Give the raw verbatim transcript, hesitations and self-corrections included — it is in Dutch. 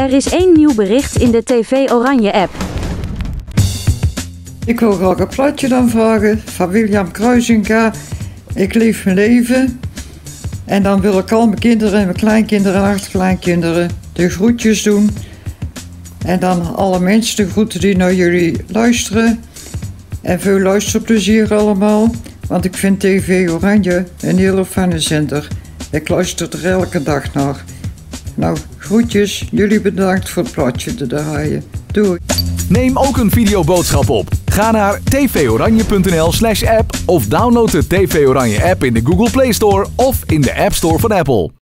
Er is één nieuw bericht in de T V Oranje app. Ik wil graag een plaatje dan vragen van William Kruisinga. Ik leef mijn leven. En dan wil ik al mijn kinderen en mijn kleinkinderen en achterkleinkinderen de groetjes doen. En dan alle mensen de groeten die naar jullie luisteren. En veel luisterplezier allemaal. Want ik vind T V Oranje een hele fijne zender. Ik luister er elke dag naar. Nou, groetjes. Jullie bedankt voor het plaatje te draaien. Doei. Neem ook een videoboodschap op. Ga naar tvoranje.nl slash app of download de T V Oranje app in de Google Play Store of in de App Store van Apple.